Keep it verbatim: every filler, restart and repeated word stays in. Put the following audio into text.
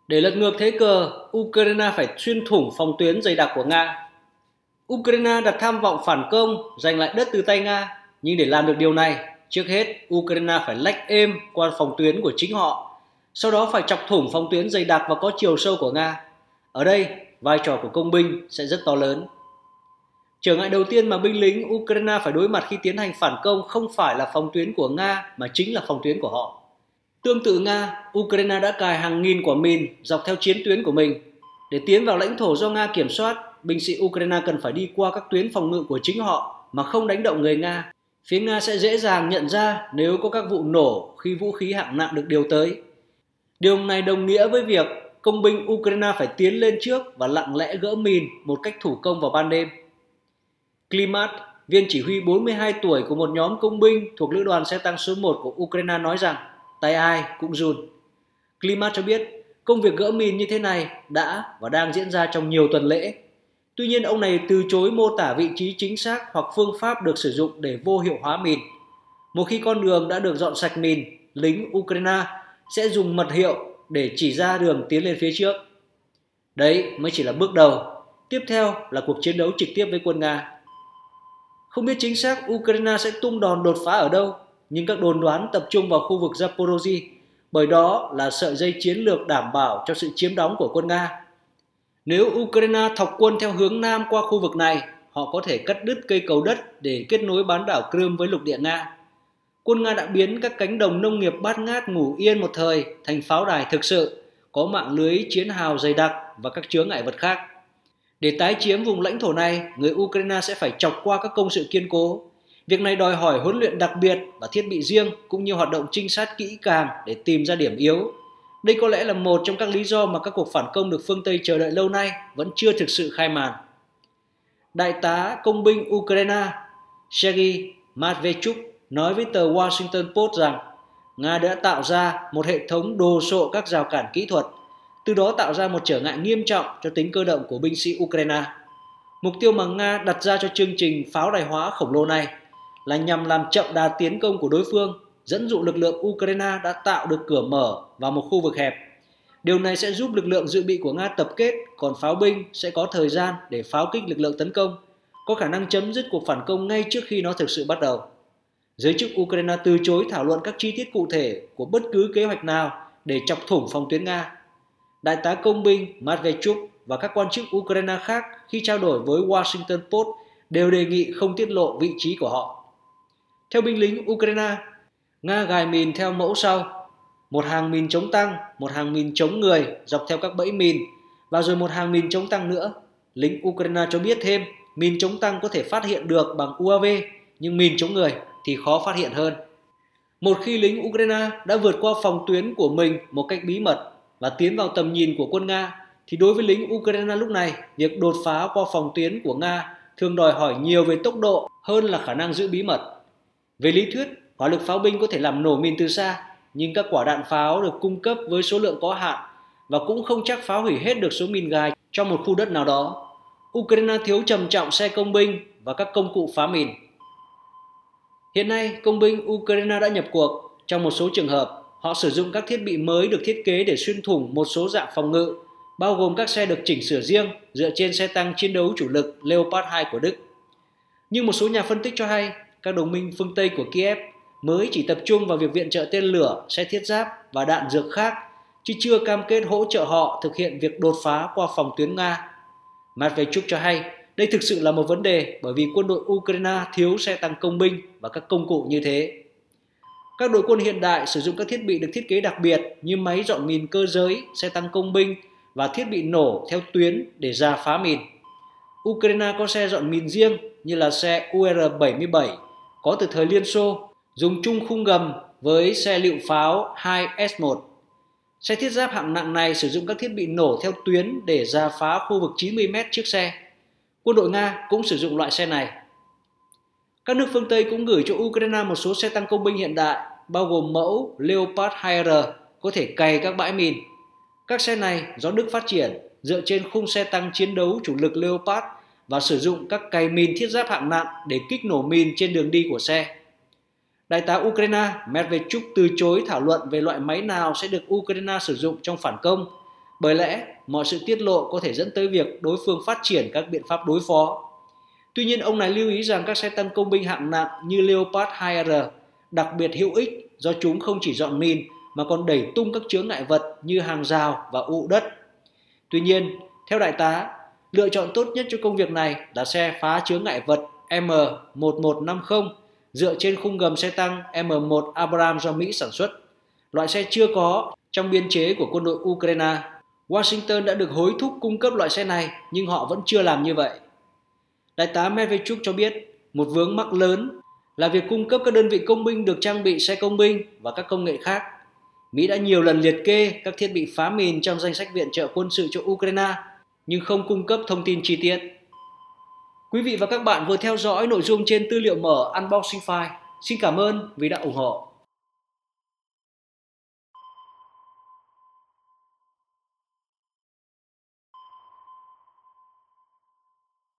Để lật ngược thế cờ, Ukraine phải xuyên thủng phòng tuyến dày đặc của Nga. Ukraine đặt tham vọng phản công, giành lại đất từ tay Nga. Nhưng để làm được điều này, trước hết Ukraine phải lách êm qua phòng tuyến của chính họ. Sau đó phải chọc thủng phòng tuyến dày đặc và có chiều sâu của Nga. Ở đây, vai trò của công binh sẽ rất to lớn. Trở ngại đầu tiên mà binh lính Ukraine phải đối mặt khi tiến hành phản công không phải là phòng tuyến của Nga mà chính là phòng tuyến của họ. Tương tự Nga, Ukraine đã cài hàng nghìn quả mìn dọc theo chiến tuyến của mình. Để tiến vào lãnh thổ do Nga kiểm soát, binh sĩ Ukraine cần phải đi qua các tuyến phòng ngự của chính họ mà không đánh động người Nga. Phía Nga sẽ dễ dàng nhận ra nếu có các vụ nổ khi vũ khí hạng nặng được điều tới. Điều này đồng nghĩa với việc công binh Ukraine phải tiến lên trước và lặng lẽ gỡ mìn một cách thủ công vào ban đêm. Klimat, viên chỉ huy bốn mươi hai tuổi của một nhóm công binh thuộc lữ đoàn xe tăng số một của Ukraine nói rằng tay ai cũng run. Klimat cho biết công việc gỡ mìn như thế này đã và đang diễn ra trong nhiều tuần lễ. Tuy nhiên ông này từ chối mô tả vị trí chính xác hoặc phương pháp được sử dụng để vô hiệu hóa mìn. Một khi con đường đã được dọn sạch mìn, lính Ukraine sẽ dùng mật hiệu để chỉ ra đường tiến lên phía trước. Đấy mới chỉ là bước đầu. Tiếp theo là cuộc chiến đấu trực tiếp với quân Nga. Không biết chính xác Ukraine sẽ tung đòn đột phá ở đâu, nhưng các đồn đoán tập trung vào khu vực Zaporozhye, bởi đó là sợi dây chiến lược đảm bảo cho sự chiếm đóng của quân Nga. Nếu Ukraine thọc quân theo hướng Nam qua khu vực này, họ có thể cắt đứt cây cầu đất để kết nối bán đảo Crimea với lục địa Nga. Quân Nga đã biến các cánh đồng nông nghiệp bát ngát ngủ yên một thời thành pháo đài thực sự, có mạng lưới chiến hào dày đặc và các chướng ngại vật khác. Để tái chiếm vùng lãnh thổ này, người Ukraine sẽ phải chọc qua các công sự kiên cố. Việc này đòi hỏi huấn luyện đặc biệt và thiết bị riêng cũng như hoạt động trinh sát kỹ càng để tìm ra điểm yếu. Đây có lẽ là một trong các lý do mà các cuộc phản công được phương Tây chờ đợi lâu nay vẫn chưa thực sự khai màn. Đại tá công binh Ukraine Sergei Matveychuk nói với tờ Washington Post rằng Nga đã tạo ra một hệ thống đồ sộ các rào cản kỹ thuật, từ đó tạo ra một trở ngại nghiêm trọng cho tính cơ động của binh sĩ Ukraine. Mục tiêu mà Nga đặt ra cho chương trình pháo đài hóa khổng lồ này là nhằm làm chậm đà tiến công của đối phương, dẫn dụ lực lượng Ukraine đã tạo được cửa mở vào một khu vực hẹp. Điều này sẽ giúp lực lượng dự bị của Nga tập kết, còn pháo binh sẽ có thời gian để pháo kích lực lượng tấn công, có khả năng chấm dứt cuộc phản công ngay trước khi nó thực sự bắt đầu. Giới chức Ukraine từ chối thảo luận các chi tiết cụ thể của bất cứ kế hoạch nào để chọc thủng phòng tuyến Nga. Đại tá công binh Matveychuk và các quan chức Ukraine khác khi trao đổi với Washington Post đều đề nghị không tiết lộ vị trí của họ. Theo binh lính Ukraine, Nga gài mìn theo mẫu sau: một hàng mìn chống tăng, một hàng mìn chống người dọc theo các bẫy mìn, và rồi một hàng mìn chống tăng nữa. Lính Ukraine cho biết thêm, mìn chống tăng có thể phát hiện được bằng u a vê, nhưng mìn chống người thì khó phát hiện hơn. Một khi lính Ukraine đã vượt qua phòng tuyến của mình một cách bí mật và tiến vào tầm nhìn của quân Nga, thì đối với lính Ukraine lúc này, việc đột phá qua phòng tuyến của Nga thường đòi hỏi nhiều về tốc độ hơn là khả năng giữ bí mật. Về lý thuyết, hỏa lực pháo binh có thể làm nổ mìn từ xa, nhưng các quả đạn pháo được cung cấp với số lượng có hạn và cũng không chắc phá hủy hết được số mìn gài trong một khu đất nào đó. Ukraine thiếu trầm trọng xe công binh và các công cụ phá mìn. Hiện nay, công binh Ukraine đã nhập cuộc. Trong một số trường hợp, họ sử dụng các thiết bị mới được thiết kế để xuyên thủng một số dạng phòng ngự, bao gồm các xe được chỉnh sửa riêng dựa trên xe tăng chiến đấu chủ lực Leopard hai của Đức. Nhưng một số nhà phân tích cho hay, các đồng minh phương Tây của Kiev mới chỉ tập trung vào việc viện trợ tên lửa, xe thiết giáp và đạn dược khác, chứ chưa cam kết hỗ trợ họ thực hiện việc đột phá qua phòng tuyến Nga. Matveychuk cho hay, đây thực sự là một vấn đề bởi vì quân đội Ukraine thiếu xe tăng công binh và các công cụ như thế. Các đội quân hiện đại sử dụng các thiết bị được thiết kế đặc biệt như máy dọn mìn cơ giới, xe tăng công binh và thiết bị nổ theo tuyến để rà phá mìn. Ukraine có xe dọn mìn riêng như là xe u R bảy mươi bảy có từ thời Liên Xô, dùng chung khung gầm với xe lựu pháo hai S một. Xe thiết giáp hạng nặng này sử dụng các thiết bị nổ theo tuyến để rà phá khu vực chín mươi mét trước xe. Quân đội Nga cũng sử dụng loại xe này. Các nước phương Tây cũng gửi cho Ukraine một số xe tăng công binh hiện đại, bao gồm mẫu Leopard hai R có thể cày các bãi mìn. Các xe này do Đức phát triển dựa trên khung xe tăng chiến đấu chủ lực Leopard và sử dụng các cày mìn thiết giáp hạng nặng để kích nổ mìn trên đường đi của xe. Đại tá Ukraine Medvedchuk từ chối thảo luận về loại máy nào sẽ được Ukraine sử dụng trong phản công, Bởi lẽ, mọi sự tiết lộ có thể dẫn tới việc đối phương phát triển các biện pháp đối phó. Tuy nhiên, ông này lưu ý rằng các xe tăng công binh hạng nặng như Leopard hai R đặc biệt hữu ích do chúng không chỉ dọn mìn mà còn đẩy tung các chướng ngại vật như hàng rào và ụ đất. Tuy nhiên, theo đại tá, lựa chọn tốt nhất cho công việc này là xe phá chướng ngại vật M một một năm không dựa trên khung gầm xe tăng M một Abrams do Mỹ sản xuất, loại xe chưa có trong biên chế của quân đội Ukraine. Washington đã được hối thúc cung cấp loại xe này nhưng họ vẫn chưa làm như vậy. Đại tá Medvedchuk cho biết một vướng mắc lớn là việc cung cấp các đơn vị công binh được trang bị xe công binh và các công nghệ khác. Mỹ đã nhiều lần liệt kê các thiết bị phá mìn trong danh sách viện trợ quân sự cho Ukraine nhưng không cung cấp thông tin chi tiết. Quý vị và các bạn vừa theo dõi nội dung trên tư liệu mở Unboxing File. Xin cảm ơn vì đã ủng hộ.